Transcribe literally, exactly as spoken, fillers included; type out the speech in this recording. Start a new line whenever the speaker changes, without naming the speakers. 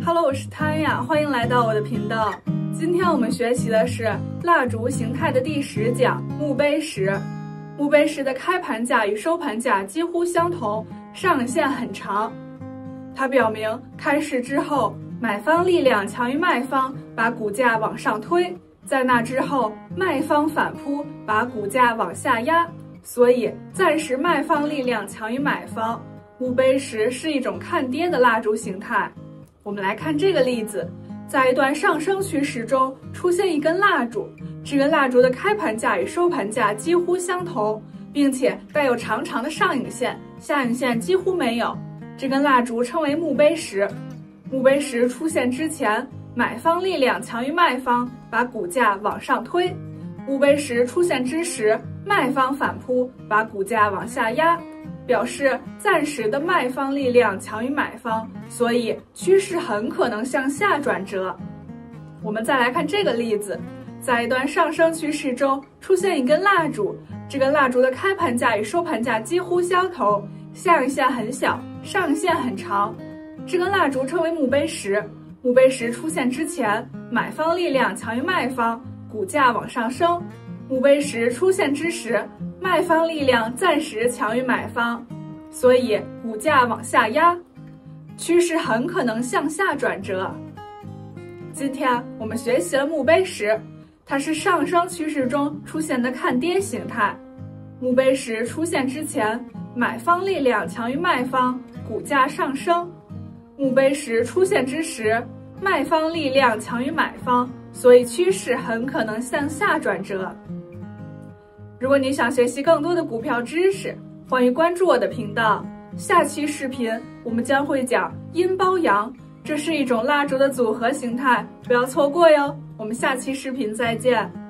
Hello， 我是汤呀，欢迎来到我的频道。今天我们学习的是蜡烛形态的第十讲墓碑石。墓碑石的开盘价与收盘价几乎相同，上影线很长。它表明开市之后，买方力量强于卖方，把股价往上推；在那之后，卖方反扑，把股价往下压。所以，暂时卖方力量强于买方。墓碑石是一种看跌的蜡烛形态。我们来看这个例子，在一段上升趋势中出现一根蜡烛，这根蜡烛的开盘价与收盘价几乎相同，并且带有长长的上影线，下影线几乎没有。这根蜡烛称为墓碑石。墓碑石出现之前，买方力量强于卖方，把股价往上推；墓碑石出现之时，卖方反扑，把股价往下压。表示暂时的卖方力量强于买方，所以趋势很可能向下转折。我们再来看这个例子，在一段上升趋势中出现一根蜡烛，这根蜡烛的开盘价与收盘价几乎相同，下影线很小，上影线很长。这根蜡烛称为墓碑石。墓碑石出现之前，买方力量强于卖方，股价往上升；墓碑石出现之时，卖方力量暂时强于买方，所以股价往下压，趋势很可能向下转折。今天我们学习了墓碑石，它是上升趋势中出现的看跌形态。墓碑石出现之前，买方力量强于卖方，股价上升；墓碑石出现之时，卖方力量强于买方，所以趋势很可能向下转折。如果你想学习更多的股票知识，欢迎关注我的频道。下期视频我们将会讲阴包阳，这是一种蜡烛的组合形态，不要错过哟。我们下期视频再见。